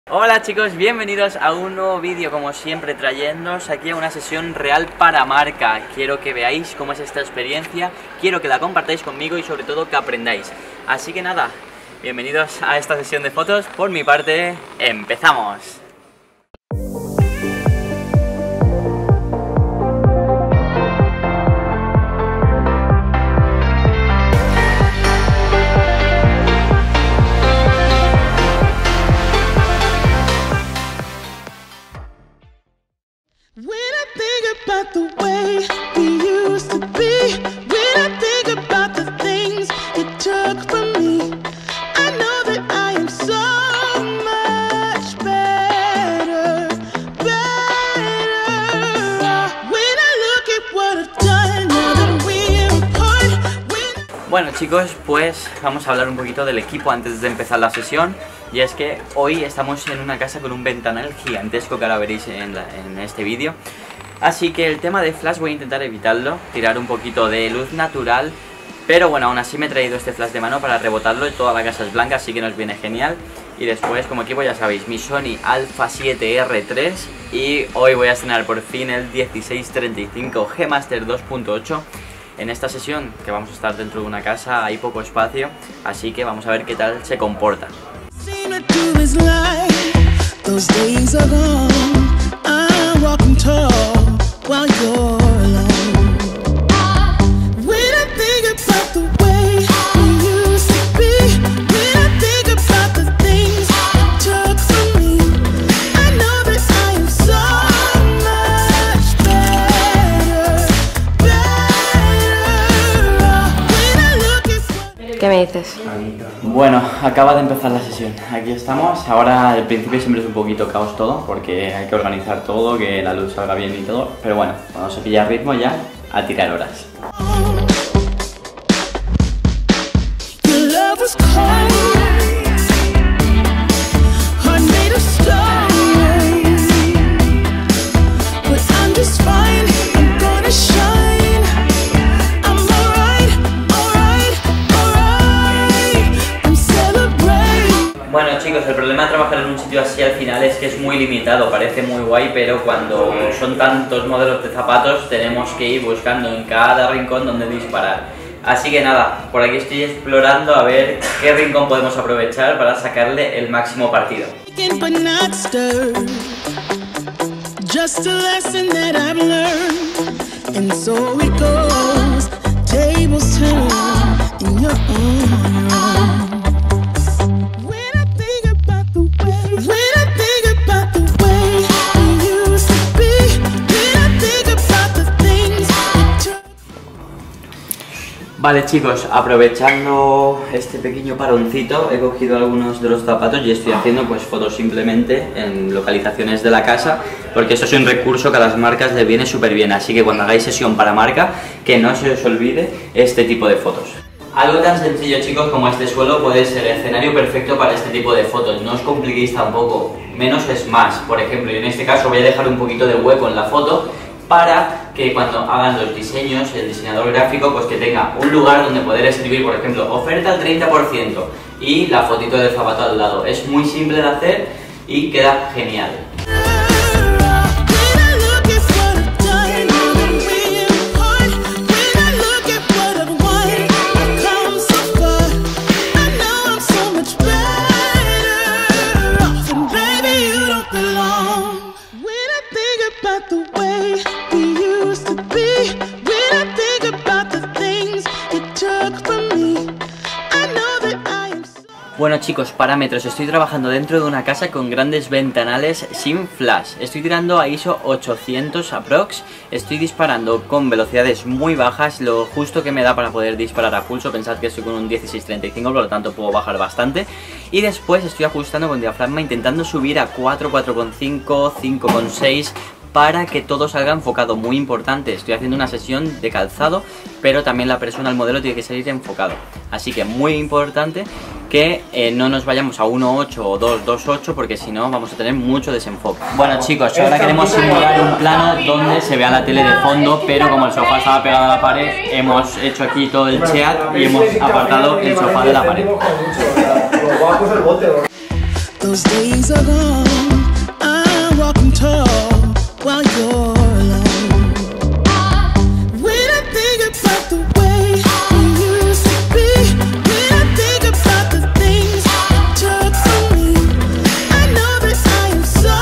Hola chicos, bienvenidos a un nuevo vídeo, como siempre trayéndoos aquí a una sesión real para marca. Quiero que veáis cómo es esta experiencia, quiero que la compartáis conmigo y sobre todo que aprendáis. Así que nada, bienvenidos a esta sesión de fotos. Por mi parte, ¡empezamos! Bueno chicos, pues vamos a hablar un poquito del equipo antes de empezar la sesión. Y es que hoy estamos en una casa con un ventanal gigantesco que ahora veréis en este vídeo. Así que el tema de flash voy a intentar evitarlo, tirar un poquito de luz natural. Pero bueno, aún así me he traído este flash de mano para rebotarlo y toda la casa es blanca, así que nos viene genial. Y después como equipo ya sabéis, mi Sony Alpha 7R3. Y hoy voy a estrenar por fin el 1635 G Master 2.8. En esta sesión, que vamos a estar dentro de una casa, hay poco espacio, así que vamos a ver qué tal se comporta. ¿Qué me dices? Bueno, acaba de empezar la sesión. Aquí estamos. Ahora al principio siempre es un poquito caos todo, porque hay que organizar todo, que la luz salga bien y todo. Pero bueno, cuando se pilla ritmo ya, a tirar horas. Bueno chicos, el problema de trabajar en un sitio así al final es que es muy limitado, parece muy guay, pero cuando son tantos modelos de zapatos tenemos que ir buscando en cada rincón donde disparar. Así que nada, por aquí estoy explorando a ver qué rincón podemos aprovechar para sacarle el máximo partido. Vale chicos, aprovechando este pequeño paroncito he cogido algunos de los zapatos y estoy haciendo pues fotos simplemente en localizaciones de la casa, porque eso es un recurso que a las marcas les viene súper bien, así que cuando hagáis sesión para marca, que no se os olvide este tipo de fotos. Algo tan sencillo chicos como este suelo puede ser el escenario perfecto para este tipo de fotos, no os compliquéis tampoco, menos es más. Por ejemplo, yo en este caso voy a dejar un poquito de hueco en la foto para que cuando hagan los diseños, el diseñador gráfico, pues que tenga un lugar donde poder escribir, por ejemplo, oferta al 30% y la fotito del zapato al lado. Es muy simple de hacer y queda genial. Bueno chicos, parámetros, estoy trabajando dentro de una casa con grandes ventanales sin flash. Estoy tirando a ISO 800 aprox, estoy disparando con velocidades muy bajas, lo justo que me da para poder disparar a pulso. Pensad que estoy con un 1635, por lo tanto puedo bajar bastante. Y después estoy ajustando con diafragma, intentando subir a 4, 4,5, 5,6 para que todo salga enfocado. Muy importante, estoy haciendo una sesión de calzado, pero también la persona, el modelo, tiene que salir enfocado. Así que muy importante que no nos vayamos a 1.8 o 2.2.8, porque si no vamos a tener mucho desenfoque. Bueno chicos, ahora queremos simular un plano donde se vea la tele de fondo, pero como el sofá estaba pegado a la pared, hemos hecho aquí todo el cheat y hemos apartado el sofá de la pared. Those days are gone. I'm walking tall while you're alone. When I think about the way we used to be, when I think about the things you took from me, I know that I am so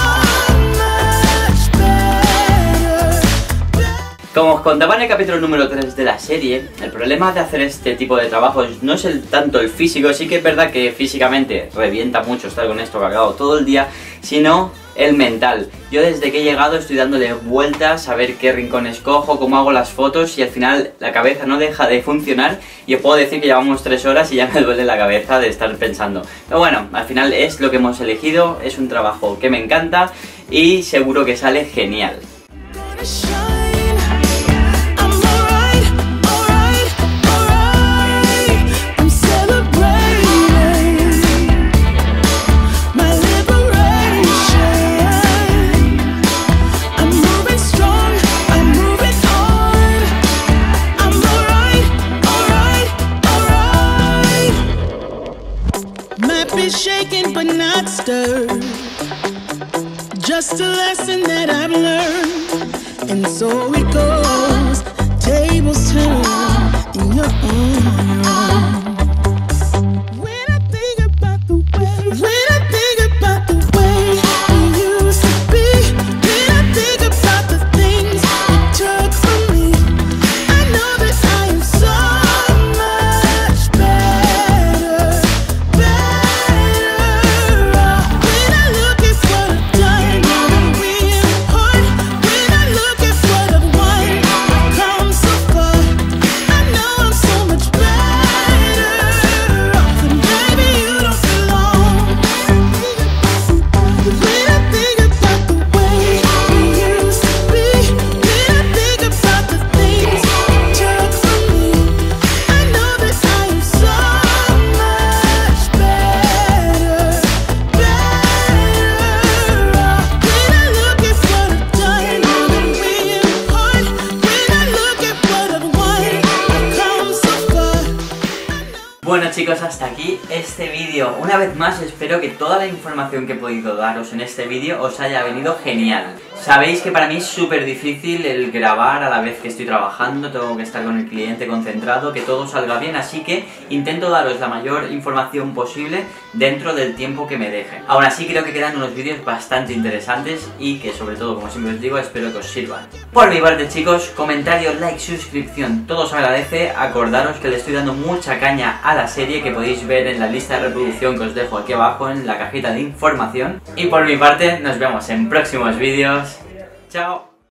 much better. Como os contaba en el capítulo número 3 de la serie, el problema de hacer este tipo de trabajos no es tanto el físico, sí que es verdad que físicamente revienta mucho estar con esto cargado todo el día, sino el mental. Yo desde que he llegado estoy dándole vueltas a ver qué rincones cojo, cómo hago las fotos y al final la cabeza no deja de funcionar y os puedo decir que llevamos 3 horas y ya me duele la cabeza de estar pensando. Pero bueno, al final es lo que hemos elegido, es un trabajo que me encanta y seguro que sale genial. Gonna shine. I'm alright, alright, alright. I'm celebrating my liberation. I'm moving strong, I'm moving on. I'm alright, alright, alright. Might be shaken but not stirred. Just a lesson that I've learned. And so it goes, tables turn, and you're on your own. When I think about the way, when I think about the way we used to be, when I think about the things you took from me, I know that I am so much better, better. When I look at what I've done, now that we're apart, when I look at what I've won, I've come so far. I know I'm so much better off, and baby you don't belong. When I think about the way we used to be, when I think about the things you took from me, I know that I am so much better, better off. When I look at what I've done, now that we're apart, when I look at what I've won, I've come so far. Bueno chicos, hasta aquí este vídeo. Una vez más espero que toda la información que he podido daros en este vídeo os haya venido genial. Sabéis que para mí es súper difícil el grabar a la vez que estoy trabajando, tengo que estar con el cliente concentrado, que todo salga bien, así que intento daros la mayor información posible dentro del tiempo que me dejen. Aún así creo que quedan unos vídeos bastante interesantes y que sobre todo, como siempre os digo, espero que os sirvan. Por mi parte chicos, comentario, like, suscripción, todo os agradece. Acordaros que le estoy dando mucha caña a la serie que podéis ver en la lista de reproducción que os dejo aquí abajo en la cajita de información. Y por mi parte, nos vemos en próximos vídeos. ¡Chao!